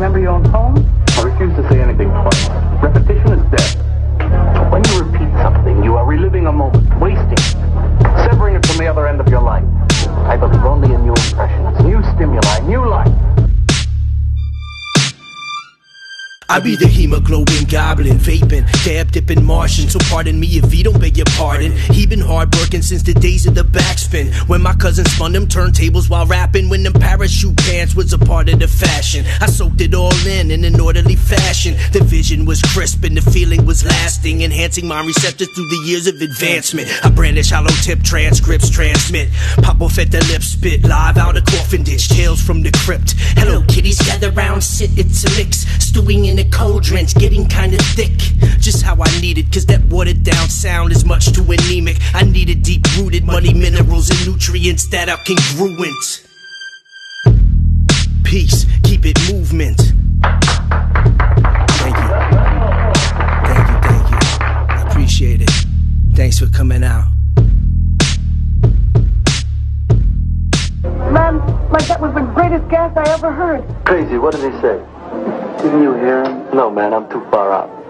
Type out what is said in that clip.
remember your own poem? I refuse to say anything twice. Repetition is death. When you repeat something, you are reliving a moment, wasting it, severing it from the other end of your life. I believe only in new impressions, new stimuli, new life. I be the hemoglobin goblin, vaping, dab dipping Martian. So pardon me if he don't beg your pardon. He been hard working since the days of the backspin, when my cousin spun them turntables while rapping, when them parachute pants was a part of the fashion. I soaked it all in an orderly fashion. The vision was crisp and the feeling was lasting, enhancing my receptors through the years of advancement. I brandish hollow tip transcripts, transmit, pop off at the lips, spit live out a coffin ditch, tales from the crypt. Hello kitties, gather round, sit, it's a mix, stewing in the cauldrons, getting kinda thick. Just how I need it, cause that watered down sound is much too anemic. I needed deep rooted money, minerals and nutrients that are congruent. Peace, keep it movement. Thank you. Thank you, thank you. I appreciate it. Thanks for coming out. Man, like that was the greatest gas I ever heard. Crazy, what did he say? Didn't you hear him? No, man, I'm too far out.